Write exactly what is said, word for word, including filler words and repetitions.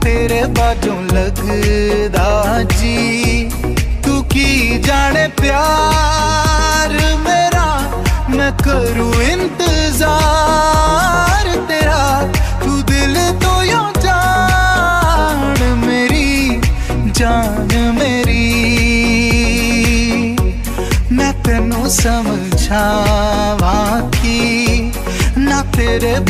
तेरे बाजों लगदा जी। तू की जाने प्यार मेरा, मैं करूँ इंतजार तेरा। तू दिल तो यूं जान मेरी जान मेरी। मैं तेनू समझावां कि ना तेरे